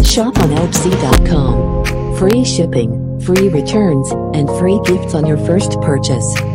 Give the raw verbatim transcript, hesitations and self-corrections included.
Shop on Etsy dot com. Free shipping, free returns, and free gifts on your first purchase.